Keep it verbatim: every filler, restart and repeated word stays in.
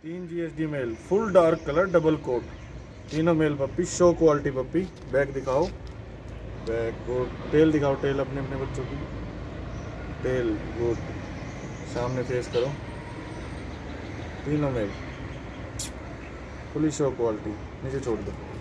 तीन GSD male, full dark colour, double coat, तीनों male puppy, show quality puppy. Back दिखाओ, back को tail दिखाओ, टेल अपने अपने बच्चों की टेल, गुड। सामने फेस करो, तीनों मेल, फुली शो क्वालिटी। नीचे छोड़ दो।